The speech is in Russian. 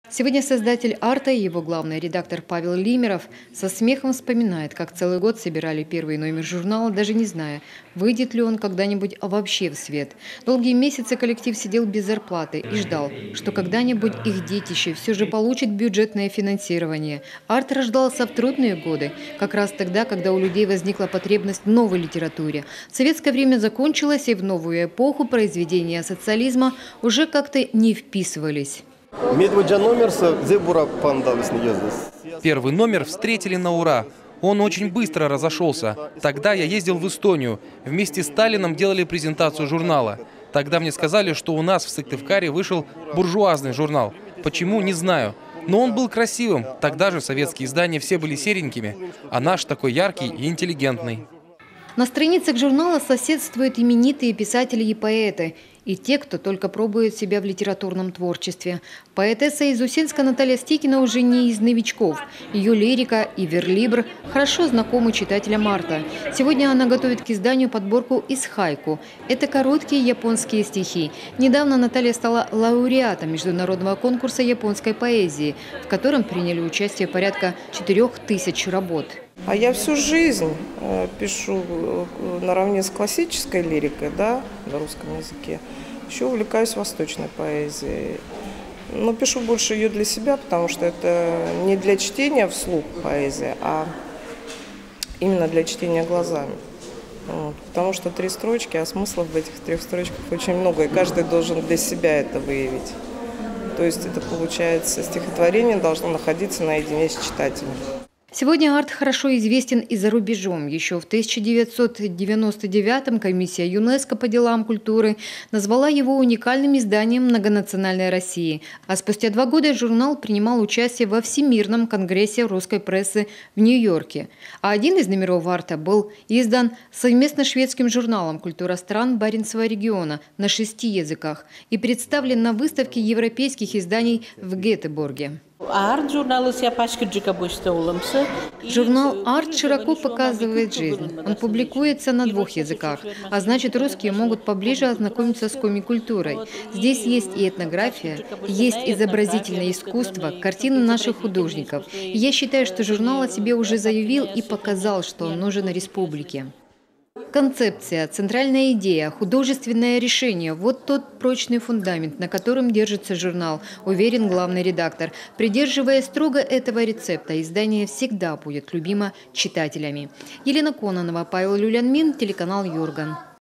Сегодня создатель «Арта» и его главный редактор Павел Лимеров со смехом вспоминает, как целый год собирали первый номер журнала, даже не зная, выйдет ли он когда-нибудь вообще в свет. Долгие месяцы коллектив сидел без зарплаты и ждал, что когда-нибудь их детище все же получит бюджетное финансирование. «Арт» рождался в трудные годы, как раз тогда, когда у людей возникла потребность в новой литературе. Советское время закончилось, и в новую эпоху произведения социализма уже как-то не вписывались. Первый номер встретили на ура. Он очень быстро разошелся. Тогда я ездил в Эстонию. Вместе с Сталином делали презентацию журнала. Тогда мне сказали, что у нас в Сыктывкаре вышел буржуазный журнал. Почему, не знаю. Но он был красивым. Тогда же советские издания все были серенькими, а наш такой яркий и интеллигентный. На страницах журнала соседствуют именитые писатели и поэты, и те, кто только пробует себя в литературном творчестве. Поэтесса из Усинска Наталья Стикина уже не из новичков. Ее лирика и верлибр хорошо знакомы читателям «Арта». Сегодня она готовит к изданию подборку из хайку. Это короткие японские стихи. Недавно Наталья стала лауреатом международного конкурса японской поэзии, в котором приняли участие порядка 4000 работ. А я всю жизнь пишу наравне с классической лирикой, да, на русском языке. Еще увлекаюсь восточной поэзией. Но пишу больше ее для себя, потому что это не для чтения вслух поэзия, а именно для чтения глазами. Вот. Потому что 3 строчки, а смыслов в этих 3 строчках очень много, и каждый должен для себя это выявить. То есть это получается, стихотворение должно находиться наедине с читателем. Сегодня «Арт» хорошо известен и за рубежом. Еще в 1999-м комиссия ЮНЕСКО по делам культуры назвала его уникальным изданием многонациональной России. А спустя 2 года журнал принимал участие во Всемирном конгрессе русской прессы в Нью-Йорке. А один из номеров «Арта» был издан совместно с шведским журналом «Культура стран Баренцева региона» на 6 языках и представлен на выставке европейских изданий в Гетеборге. Журнал «Арт» широко показывает жизнь. Он публикуется на 2 языках, а значит, русские могут поближе ознакомиться с коми-культурой. Здесь есть и этнография, есть изобразительное искусство, картины наших художников. И я считаю, что журнал о себе уже заявил и показал, что он нужен республике. Концепция, центральная идея, художественное решение – вот тот прочный фундамент, на котором держится журнал, уверен главный редактор. Придерживаясь строго этого рецепта, издание всегда будет любимо читателями. Елена Кононова, Павел Люлянмин, телеканал Юрган.